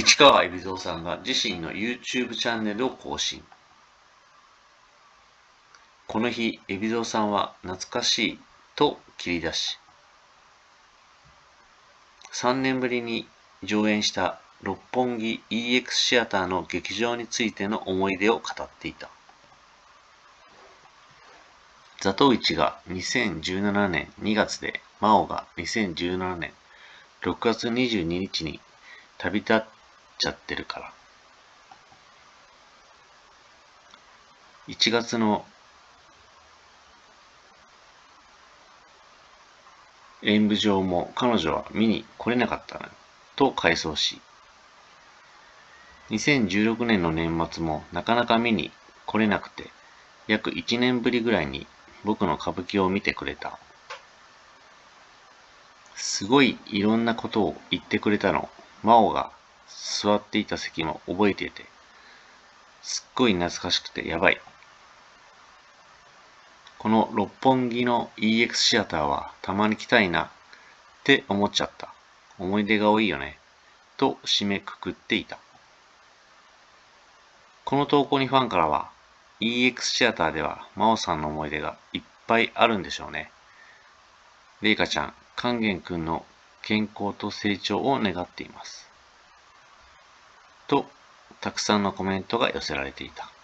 市川海老蔵さんが自身の YouTube チャンネルを更新。この日、海老蔵さんは懐かしいと切り出し、3年ぶりに上演した六本木 EX シアターの劇場についての思い出を語っていた。ザトウイチが2017年2月で、マオが2017年6月22日に旅立っちゃってるから。1月の演舞場も彼女は見に来れなかったのと回想し、2016年の年末もなかなか見に来れなくて、約1年ぶりぐらいに僕の歌舞伎を見てくれた。すごいいろんなことを言ってくれたの。マオが座っていた席も覚えていて、すっごい懐かしくてやばい。この六本木の EX シアターはたまに来たいなって思っちゃった。思い出が多いよね。と締めくくっていた。この投稿にファンからは、EX シアターではマオさんの思い出がいっぱいあるんでしょうね。レイカちゃん、勸玄くんの健康と成長を願っています。と、たくさんのコメントが寄せられていた。